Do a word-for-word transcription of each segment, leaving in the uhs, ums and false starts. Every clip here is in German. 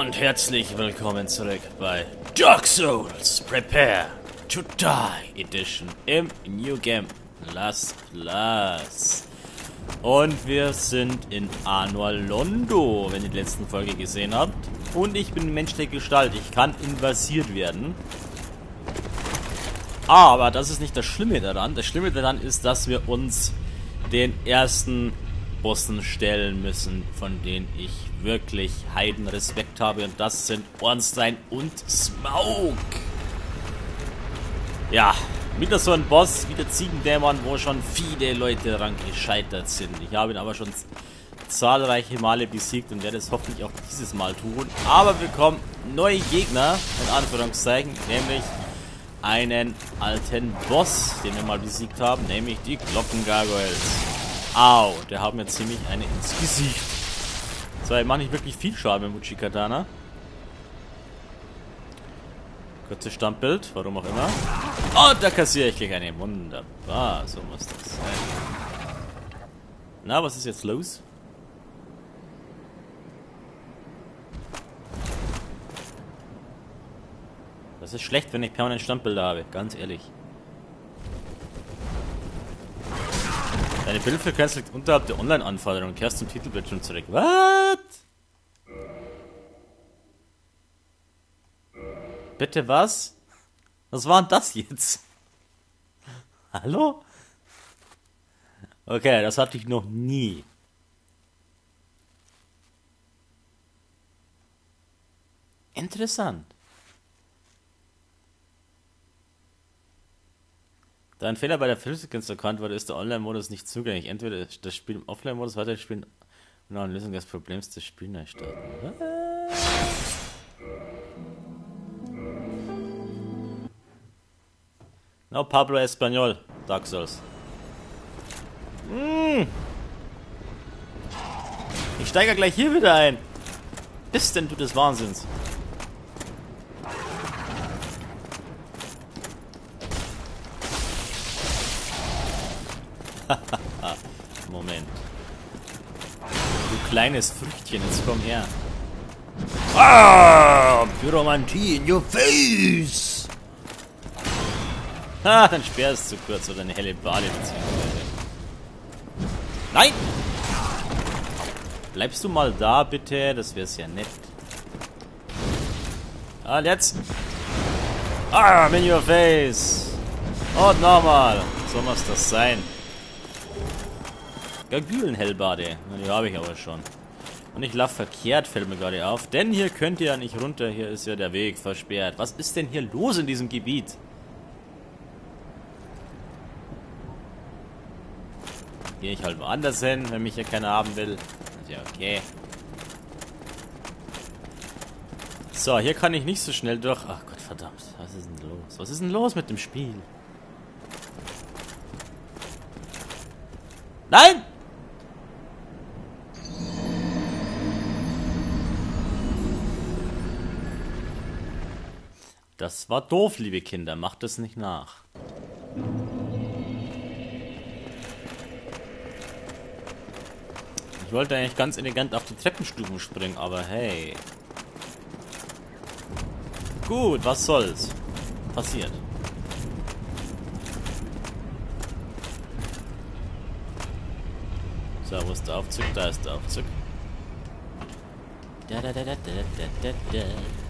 Und herzlich willkommen zurück bei Dark Souls Prepare to Die Edition im New Game Plus Plus. Und wir sind in Anor Londo, wenn ihr die letzten Folge gesehen habt. Und ich bin menschliche Gestalt, ich kann invasiert werden. Aber das ist nicht das Schlimme daran. Das Schlimme daran ist, dass wir uns den ersten Bossen stellen müssen, von denen ich wirklich Heidenrespekt habe. Und das sind Ornstein und Smoke. Ja, wieder so ein Boss wie der Ziegendämon, wo schon viele Leute daran gescheitert sind. Ich habe ihn aber schon zahlreiche Male besiegt und werde es hoffentlich auch dieses Mal tun. Aber wir bekommen neue Gegner, in Anführungszeichen, nämlich einen alten Boss, den wir mal besiegt haben, nämlich die Glockengargoyles. Au, der hat mir ziemlich eine ins Gesicht. So, ich mache nicht wirklich viel Schaden mit Uchi-Katana. Kurzes Standbild, warum auch immer. Und da kassiere ich gleich eine. Wunderbar, so muss das sein. Na, was ist jetzt los? Das ist schlecht, wenn ich permanent Standbilder habe, ganz ehrlich. Deine Bildfrequenz liegt unterhalb der Online-Anforderungen und kehrst zum Titelbildschirm zurück. Was? Bitte was? Was war denn das jetzt? Hallo? Okay, das hatte ich noch nie. Interessant. Da ein Fehler bei der Frequenz erkannt wurde, ist der Online-Modus nicht zugänglich. Entweder das Spiel im Offline-Modus weiterspielen und eine Lösung des Problems des Spiels neu starten. No Pablo Español, Dark Souls. Mm. Ich steige gleich hier wieder ein. Bist denn du des Wahnsinns? Moment. Du kleines Früchtchen, jetzt komm her. Ah, Pyromantie in your face! Ah, dein Speer ist zu kurz oder eine helle Bade beziehungsweise. Nein! Bleibst du mal da, bitte? Das wäre ja nett. Ah, jetzt! Ah, in your face! Und nochmal! So muss das sein. Gargülen-Hellbade. Die habe ich aber schon. Und ich laufe verkehrt, fällt mir gerade auf. Denn hier könnt ihr ja nicht runter. Hier ist ja der Weg versperrt. Was ist denn hier los in diesem Gebiet? Gehe ich halt woanders hin, wenn mich hier keiner haben will. Ist ja okay. So, hier kann ich nicht so schnell durch. Ach Gott, verdammt. Was ist denn los? Was ist denn los mit dem Spiel? Nein! Das war doof, liebe Kinder. Macht es nicht nach. Ich wollte eigentlich ganz elegant auf die Treppenstufen springen, aber hey. Gut, was soll's. Passiert. So, wo ist der Aufzug? Da ist der Aufzug. Da, da, da, da, da, da, da.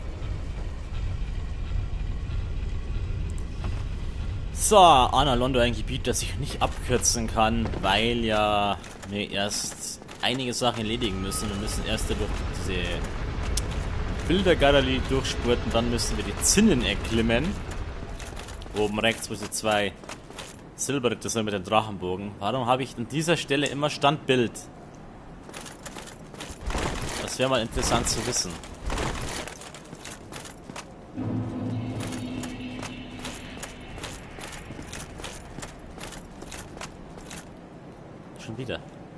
So, Anor Londo, ein Gebiet, das ich nicht abkürzen kann, weil ja wir erst einige Sachen erledigen müssen. Wir müssen erst durch diese Bildergalerie durchspurten, dann müssen wir die Zinnen erklimmen. Oben rechts, wo sie zwei Silberritter sind mit dem Drachenbogen. Warum habe ich an dieser Stelle immer Standbild? Das wäre mal interessant zu wissen. Schon wieder.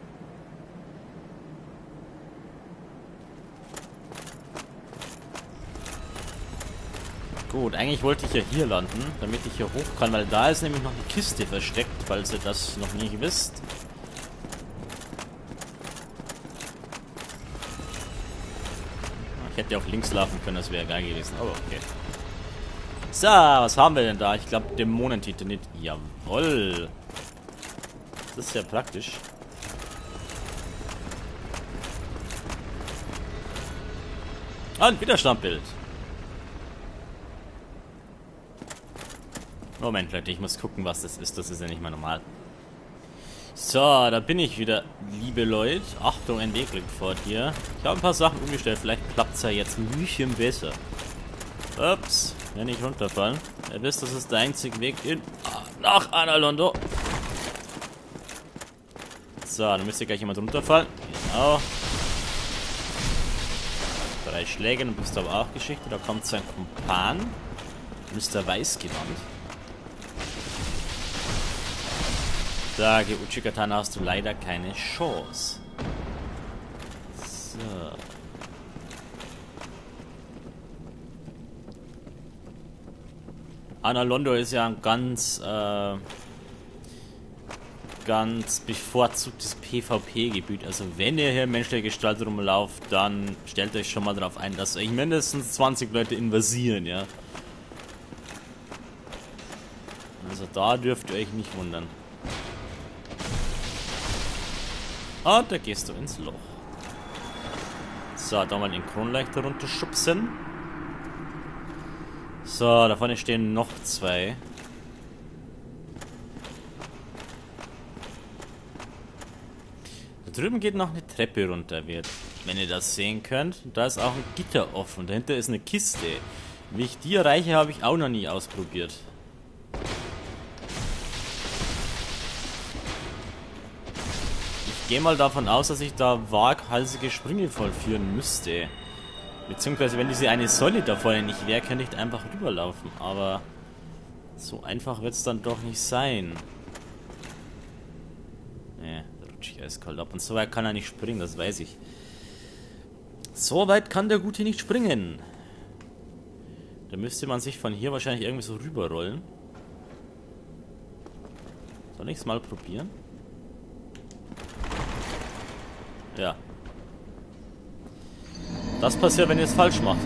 Gut, eigentlich wollte ich ja hier landen, damit ich hier hoch kann, weil da ist nämlich noch eine Kiste versteckt, falls ihr das noch nie wisst. Ich hätte auch links laufen können, das wäre geil gewesen. Aber okay. So, was haben wir denn da? Ich glaube, Dämonentitanit. Jawoll. Das ist ja praktisch. Und Widerstandbild. Moment, Leute, ich muss gucken, was das ist. Das ist ja nicht mal normal. So, da bin ich wieder, liebe Leute. Achtung, ein Weg liegt vor dir. Ich habe ein paar Sachen umgestellt. Vielleicht klappt es ja jetzt ein bisschen besser. Ups, wenn nicht runterfallen. Ihr wisst, das ist der einzige Weg in nach Analondo. So, dann müsste gleich jemand runterfallen. Genau. Drei Schläge, dann bist du aber auch Geschichte. Da kommt sein Kumpan. Mister Weißgewand. Sage, Uchigatana, hast du leider keine Chance. So. Analondo ist ja ein ganz, äh, ganz bevorzugtes PvP-Gebiet. Also wenn ihr hier in menschlicher Gestalt rumlauft, dann stellt euch schon mal darauf ein, dass euch mindestens zwanzig Leute invasieren, ja. Also da dürft ihr euch nicht wundern. Und da gehst du ins Loch. So, da mal den Kronleuchter runterschubsen. So, da vorne stehen noch zwei. Da drüben geht noch eine Treppe runter, wenn ihr das sehen könnt. Und da ist auch ein Gitter offen. Dahinter ist eine Kiste. Wie ich die erreiche, habe ich auch noch nie ausprobiert. Ich gehe mal davon aus, dass ich da waghalsige Sprünge vollführen müsste. Beziehungsweise, wenn diese eine Säule da vorne nicht wäre, könnte ich da einfach rüberlaufen. Aber so einfach wird es dann doch nicht sein. Ne, da rutsche ich eiskalt ab. Und so weit kann er nicht springen, das weiß ich. So weit kann der Gute nicht springen. Da müsste man sich von hier wahrscheinlich irgendwie so rüberrollen. Soll ich es mal probieren? Ja. Das passiert, wenn ihr es falsch macht.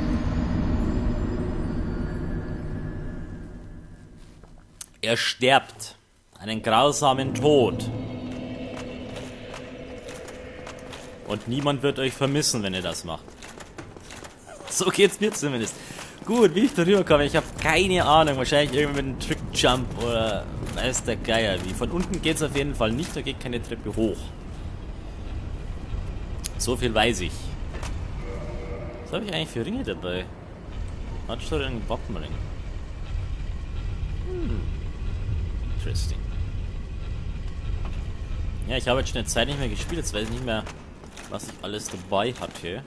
Er stirbt. Einen grausamen Tod. Und niemand wird euch vermissen, wenn ihr das macht. So geht's mir zumindest. Gut, wie ich darüber komme, ich habe keine Ahnung. Wahrscheinlich irgendwie mit einem Trick-Jump oder weiß der Geier wie. Von unten geht's auf jeden Fall nicht, da geht keine Treppe hoch. So viel weiß ich. Was habe ich eigentlich für Ringe dabei? Matschring, Wappenring. Hm. Interesting. Ja, ich habe jetzt schon eine Zeit nicht mehr gespielt. Jetzt weiß ich nicht mehr, was ich alles dabei hatte.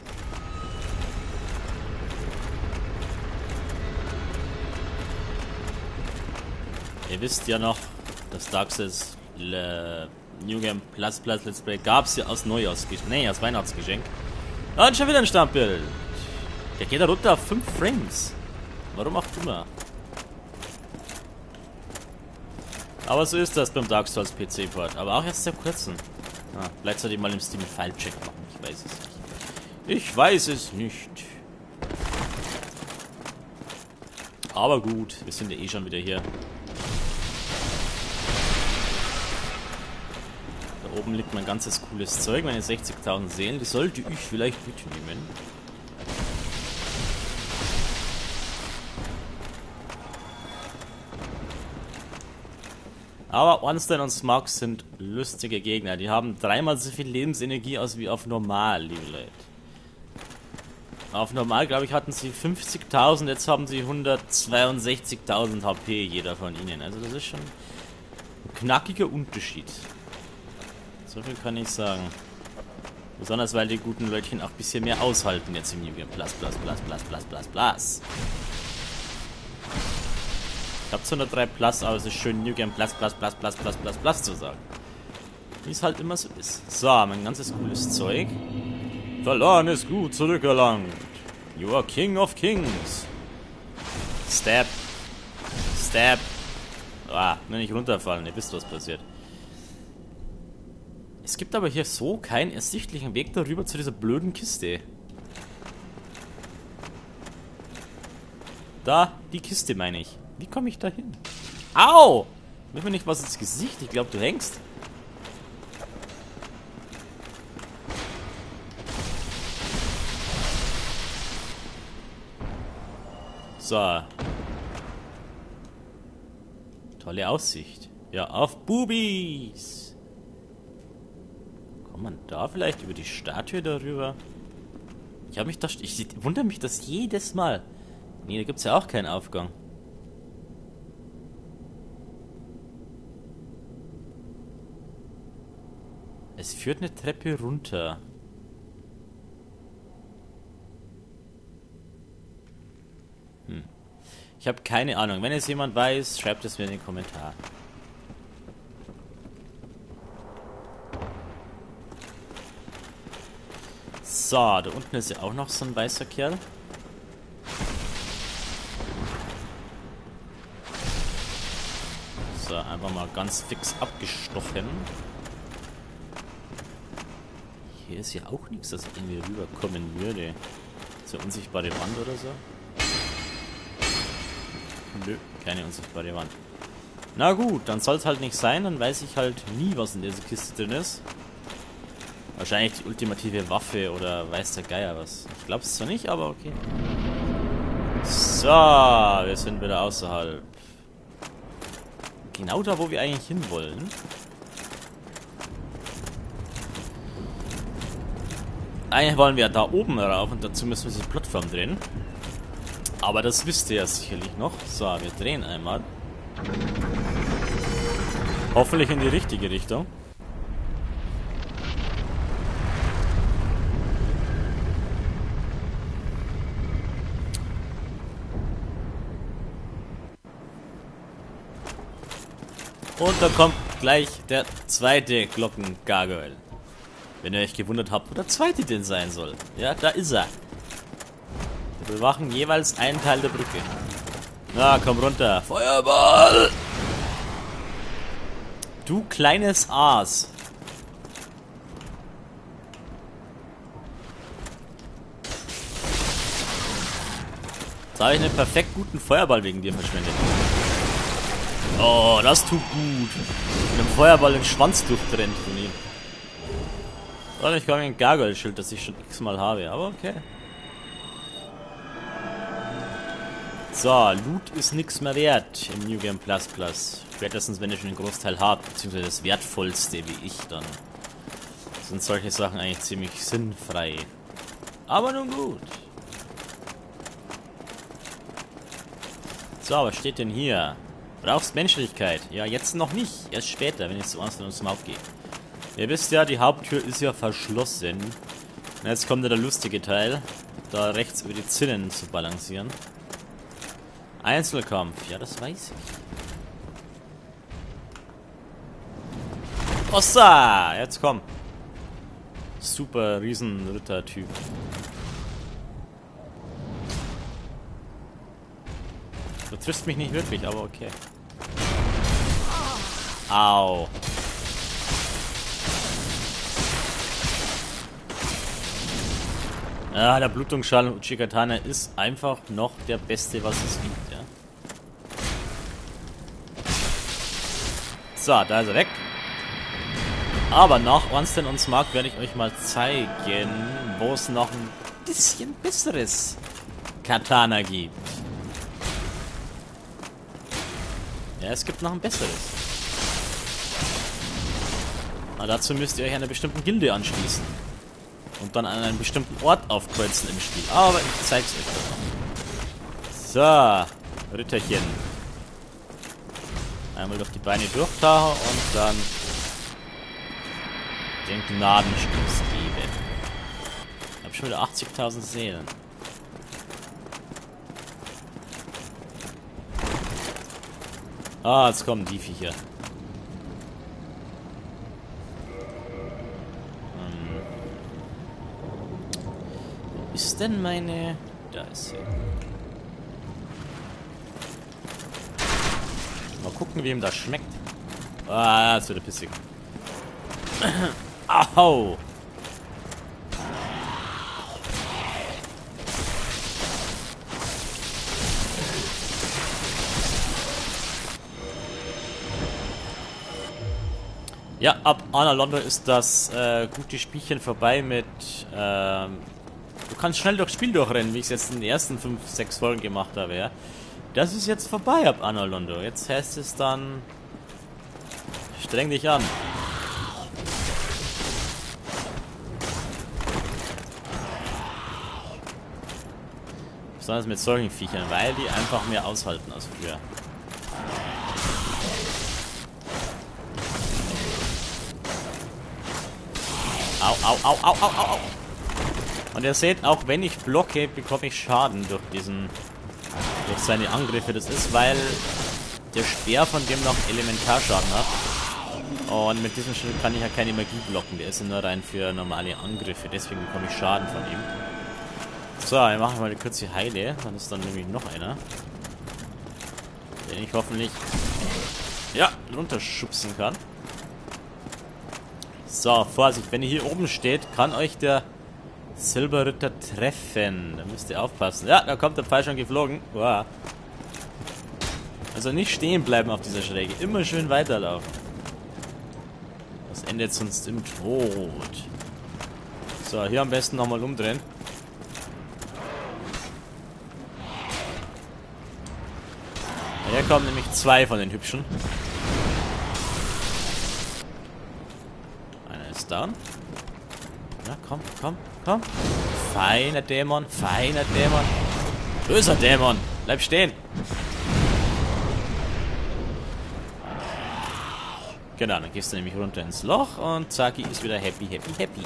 Ihr wisst ja noch, das Dark Souls äh, New Game Plus Plus Let's Play gab es ja aus Neujahrsgeschenk. Nee, als Weihnachtsgeschenk. Und schon wieder ein Standbild. Der geht da runter auf fünf Frames. Warum auch immer. Aber so ist das beim Dark Souls P C-Port. Aber auch erst seit kurzem. Ah, vielleicht sollte ich mal im Steam File-Check machen. Ich weiß es nicht. Ich weiß es nicht. Aber gut, wir sind ja eh schon wieder hier. Da oben liegt mein ganzes cooles Zeug, meine sechzigtausend Seelen. Die sollte ich vielleicht mitnehmen. Aber Ornstein und Smaug sind lustige Gegner. Die haben dreimal so viel Lebensenergie aus wie auf normal, liebe Leute. Auf normal, glaube ich, hatten sie fünfzigtausend, jetzt haben sie hundertzweiundsechzigtausend H P, jeder von ihnen. Also das ist schon ein knackiger Unterschied. So viel kann ich sagen. Besonders, weil die guten Leutchen auch ein bisschen mehr aushalten jetzt im New Game Plus, Plus, Plus, Plus, Plus, Plus, Plus. Ich hab's hundertdrei Plus, aber es ist schön New Game Plus, Plus, Plus, Plus, Plus, Plus, Plus zu sagen. Wie es halt immer so ist. So, mein ganzes cooles Zeug. Verloren ist gut zurückerlangt. You are King of Kings. Stab. Stab. Ah, nur nicht runterfallen, ihr wisst, was passiert. Es gibt aber hier so keinen ersichtlichen Weg darüber zu dieser blöden Kiste. Da, die Kiste meine ich. Wie komme ich da hin? Au! Wirf mir nicht was ins Gesicht. Ich glaube, du hängst. So. Tolle Aussicht. Ja, auf Bubis. Kommt man da vielleicht über die Statue darüber? Ich habe mich da... Ich wundere mich das jedes Mal. Nee, da gibt es ja auch keinen Aufgang. Es führt eine Treppe runter. Hm. Ich habe keine Ahnung. Wenn es jemand weiß, schreibt es mir in den Kommentaren. So, da unten ist ja auch noch so ein weißer Kerl. So, einfach mal ganz fix abgestochen. Hier ist ja auch nichts, dass irgendwie rüberkommen würde. So eine unsichtbare Wand oder so? Nö, keine unsichtbare Wand. Na gut, dann soll es halt nicht sein. Dann weiß ich halt nie, was in dieser Kiste drin ist. Wahrscheinlich die ultimative Waffe oder weiß der Geier was. Ich glaube es zwar nicht, aber okay. So, wir sind wieder außerhalb. Genau da, wo wir eigentlich hinwollen. Eigentlich wollen wir da oben rauf und dazu müssen wir die Plattform drehen. Aber das wisst ihr ja sicherlich noch. So, wir drehen einmal. Hoffentlich in die richtige Richtung. Und da kommt gleich der zweite Glockengargoyle. Wenn ihr euch gewundert habt, wo der zweite denn sein soll. Ja, da ist er. Wir bewachen jeweils einen Teil der Brücke. Na, komm runter. Feuerball! Du kleines Aas. Jetzt habe ich einen perfekt guten Feuerball wegen dir verschwendet. Oh, das tut gut. Mit einem Feuerball den Schwanz durchtrennt von ihm. Und ich komme ein Gargoyle-Schild, das ich schon x-mal habe, aber okay. So, Loot ist nichts mehr wert im New Game Plus Plus. Spätestens, wenn ihr schon einen Großteil habt, beziehungsweise das Wertvollste wie ich, dann sind solche Sachen eigentlich ziemlich sinnfrei. Aber nun gut. So, was steht denn hier? Brauchst Menschlichkeit? Ja, jetzt noch nicht. Erst später, wenn ich zu Ernst und zum Hauptgehe. Ihr wisst ja, die Haupttür ist ja verschlossen. Und jetzt kommt ja der lustige Teil. Da rechts über die Zinnen zu balancieren. Einzelkampf. Ja, das weiß ich. Ossa! Jetzt komm. Super Riesenritter-Typ. Du triffst mich nicht wirklich, aber okay. Au. Ja, der Blutungsschal Uchigatana ist einfach noch der beste, was es gibt, ja. So, da ist er weg. Aber nach Ornstein und Smaragd werde ich euch mal zeigen, wo es noch ein bisschen besseres Katana gibt. Ja, es gibt noch ein besseres. Aber dazu müsst ihr euch einer bestimmten Gilde anschließen. Und dann an einen bestimmten Ort aufkreuzen im Spiel. Aber ich zeig's euch dann. So, Ritterchen. Einmal durch die Beine durchtauchen und dann den Gnadenstoß geben. Ich hab schon wieder achtzigtausend Seelen. Ah, jetzt kommen die Viecher. Hm. Wo ist denn meine... Da ist sie. Mal gucken, wie ihm das schmeckt. Ah, das wird pissig. Au! Ja, ab Anor Londo ist das äh, gute Spielchen vorbei mit, ähm, du kannst schnell durchs Spiel durchrennen, wie ich es jetzt in den ersten fünf, sechs Folgen gemacht habe, ja. Das ist jetzt vorbei ab Anor Londo. Jetzt heißt es dann, streng dich an. Besonders mit solchen Viechern, weil die einfach mehr aushalten als früher. Au, au, au, au, au, au, au. Und ihr seht, auch wenn ich blocke, bekomme ich Schaden durch diesen, durch seine Angriffe. Das ist, weil der Speer von dem noch Elementarschaden hat. Und mit diesem Schild kann ich ja keine Magie blocken. Der ist ja nur rein für normale Angriffe. Deswegen bekomme ich Schaden von ihm. So, wir machen mal eine kurze Heile. Dann ist dann nämlich noch einer. Den ich hoffentlich, ja, runterschubsen kann. So, Vorsicht, wenn ihr hier oben steht, kann euch der Silberritter treffen. Da müsst ihr aufpassen. Ja, da kommt der Pfeil schon geflogen. Wow. Also nicht stehen bleiben auf dieser Schräge. Immer schön weiterlaufen. Das endet sonst im Tod. So, hier am besten nochmal umdrehen. Hier kommen nämlich zwei von den Hübschen. Down. Na, komm, komm, komm. Feiner Dämon, feiner Dämon. Böser Dämon. Bleib stehen. Genau, dann gehst du nämlich runter ins Loch und Zaki ist wieder happy, happy, happy.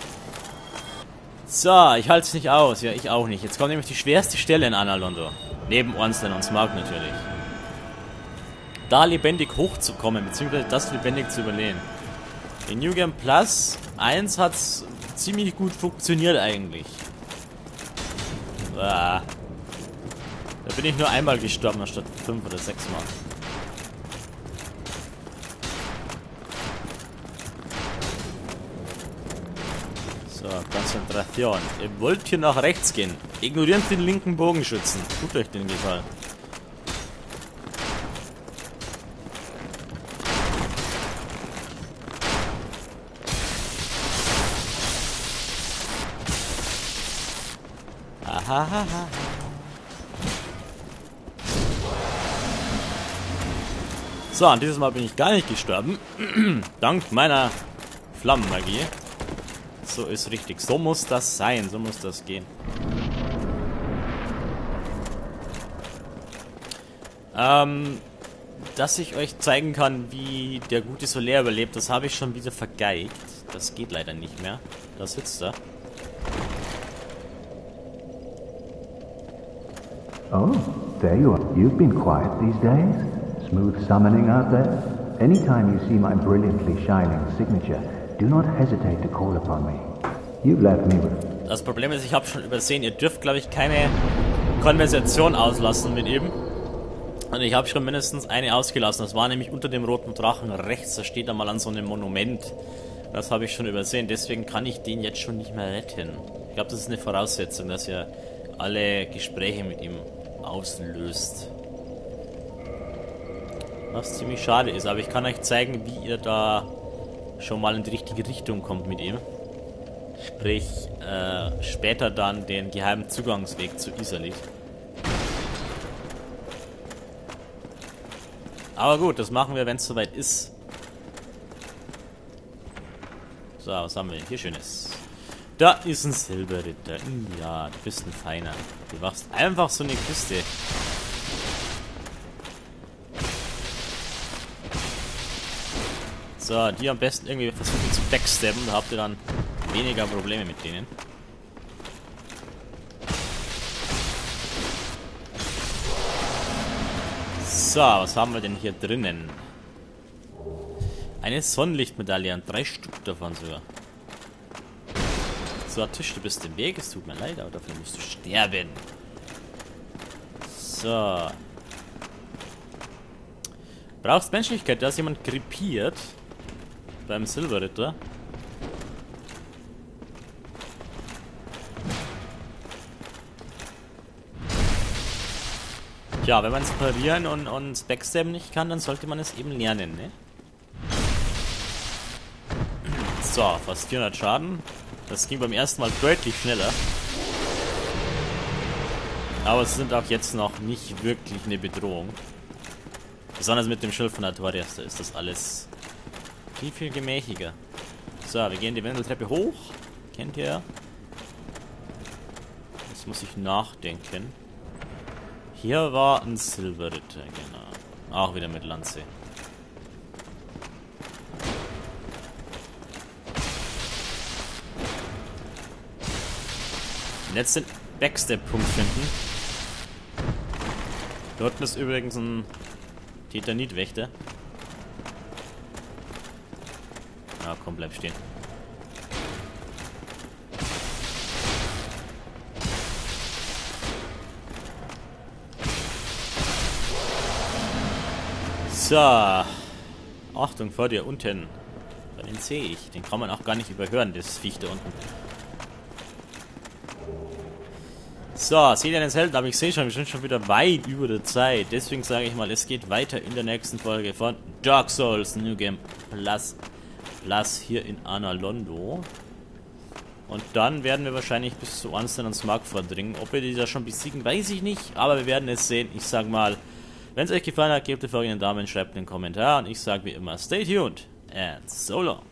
So, ich halte es nicht aus. Ja, ich auch nicht. Jetzt kommt nämlich die schwerste Stelle in Anor Londo. Neben Ornstein und Smaug natürlich. Da lebendig hochzukommen, beziehungsweise das lebendig zu überleben. In New Game Plus eins hat es ziemlich gut funktioniert eigentlich. Ah. Da bin ich nur einmal gestorben, anstatt fünf oder sechs Mal. So, Konzentration. Ihr wollt hier nach rechts gehen. Ignoriert den linken Bogenschützen. Tut euch den Gefallen. Ahahaha. So, an dieses Mal bin ich gar nicht gestorben. Dank meiner Flammenmagie. So ist richtig. So muss das sein. So muss das gehen. Ähm, dass ich euch zeigen kann, wie der gute Solaire überlebt, das habe ich schon wieder vergeigt. Das geht leider nicht mehr. Da sitzt er. Oh, there you are. You've been quiet these days. Smooth summoning out there. Anytime you see my brilliantly shining signature, do not hesitate to call upon me. You've left me with... Das Problem ist, ich habe schon übersehen, ihr dürft, glaube ich, keine Konversation auslassen mit ihm. Und ich habe schon mindestens eine ausgelassen. Das war nämlich unter dem roten Drachen rechts. Da steht er mal an so einem Monument. Das habe ich schon übersehen. Deswegen kann ich den jetzt schon nicht mehr retten. Ich glaube, das ist eine Voraussetzung, dass ihr alle Gespräche mit ihm auslöst. Was ziemlich schade ist, aber ich kann euch zeigen, wie ihr da schon mal in die richtige Richtung kommt mit ihm. Sprich, äh, später dann den geheimen Zugangsweg zu Izalith. Aber gut, das machen wir, wenn es soweit ist. So, was haben wir denn hier Schönes? Da ist ein Silberritter. Ja, du bist ein Feiner. Du machst einfach so eine Kiste. So, die am besten irgendwie versuchen zu backstabben. Da habt ihr dann weniger Probleme mit denen. So, was haben wir denn hier drinnen? Eine Sonnenlichtmedaille und drei Stück davon sogar. So, Tisch, du bist im Weg. Es tut mir leid, aber dafür musst du sterben. So. Brauchst Menschlichkeit, da ist jemand krepiert. Beim Silberritter. Ja, wenn man es parieren und, und Backstabben nicht kann, dann sollte man es eben lernen, ne? So, fast vierhundert Schaden. Das ging beim ersten Mal deutlich schneller. Aber es sind auch jetzt noch nicht wirklich eine Bedrohung. Besonders mit dem Schild von Artorias, da ist das alles viel, viel gemächlicher. So, wir gehen die Wendeltreppe hoch. Kennt ihr? Jetzt muss ich nachdenken. Hier war ein Silberritter, genau. Auch wieder mit Lanze. Und jetzt den Backstep-Punkt finden. Dort ist übrigens ein Titanit-Wächter. Ja, komm, bleib stehen. So. Achtung, vor dir unten. Den sehe ich. Den kann man auch gar nicht überhören, das Viech da unten. So, seht ihr den Helden? Aber ich sehe schon, wir sind schon wieder weit über der Zeit. Deswegen sage ich mal, es geht weiter in der nächsten Folge von Dark Souls New Game Plus, Plus hier in Anor Londo. Und dann werden wir wahrscheinlich bis zu Anston und Smug vordringen. Ob wir die da schon besiegen, weiß ich nicht. Aber wir werden es sehen. Ich sage mal, wenn es euch gefallen hat, gebt die folgenden Daumen, schreibt einen Kommentar. Und ich sage wie immer, stay tuned and so long.